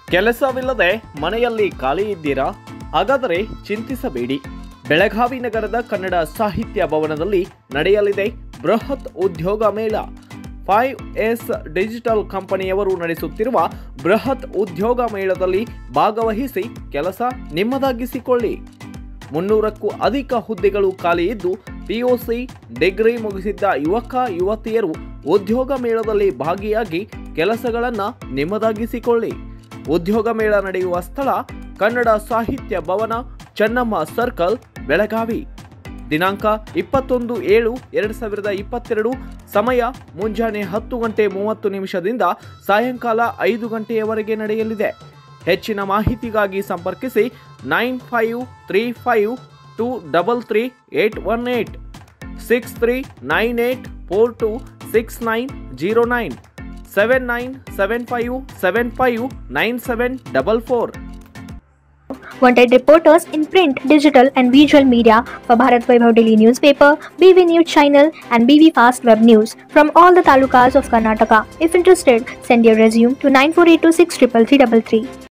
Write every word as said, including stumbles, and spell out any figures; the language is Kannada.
ಕೆಲಸವಿಲ್ಲದೆ ಮನೆಯಲ್ಲಿ ಖಾಲಿ ಇದ್ದೀರಾ? ಹಾಗಾದರೆ ಚಿಂತಿಸಬೇಡಿ. ಬೆಳಗಾವಿ ನಗರದ ಕನ್ನಡ ಸಾಹಿತ್ಯ ಭವನದಲ್ಲಿ ನಡೆಯಲಿದೆ ಬೃಹತ್ ಉದ್ಯೋಗ ಮೇಳ. ಫೈವ್ ಎಸ್ ಡಿಜಿಟಲ್ ಕಂಪನಿಯವರು ನಡೆಸುತ್ತಿರುವ ಬೃಹತ್ ಉದ್ಯೋಗ ಮೇಳದಲ್ಲಿ ಭಾಗವಹಿಸಿ ಕೆಲಸ ನಿಮ್ಮದಾಗಿಸಿಕೊಳ್ಳಿ. ಮುನ್ನೂರಕ್ಕೂ ಅಧಿಕ ಹುದ್ದೆಗಳು ಖಾಲಿ ಇದ್ದು ಪಿಯುಸಿ ಡಿಗ್ರಿ ಮುಗಿಸಿದ್ದ ಯುವಕ ಯುವತಿಯರು ಉದ್ಯೋಗ ಮೇಳದಲ್ಲಿ ಭಾಗಿಯಾಗಿ ಕೆಲಸಗಳನ್ನು ನಿಮ್ಮದಾಗಿಸಿಕೊಳ್ಳಿ. ಉದ್ಯೋಗ ಮೇಳ ನಡೆಯುವ ಸ್ಥಳ ಕನ್ನಡ ಸಾಹಿತ್ಯ ಭವನ, ಚೆನ್ನಮ್ಮ ಸರ್ಕಲ್, ಬೆಳಗಾವಿ. ದಿನಾಂಕ ಇಪ್ಪತ್ತೊಂದು ಏಳು ಎರಡು ಸಾವಿರದ ಇಪ್ಪತ್ತೆರಡು. ಸಮಯ ಮುಂಜಾನೆ ಹತ್ತು ಗಂಟೆ ಮೂವತ್ತು ನಿಮಿಷದಿಂದ ಸಾಯಂಕಾಲ ಐದು ಗಂಟೆಯವರೆಗೆ ನಡೆಯಲಿದೆ. ಹೆಚ್ಚಿನ ಮಾಹಿತಿಗಾಗಿ ಸಂಪರ್ಕಿಸಿ nine five three five two double three eight one eight six three nine eight four two six nine zero nine seven nine seven five seven five nine seven double four. Wanted reporters in print, digital and visual media for Bharat Vaibhav Daily Newspaper, B V News Channel and B V Fast Web News from all the talukas of Karnataka. If interested, send your resume to nine four eight two six three three three three.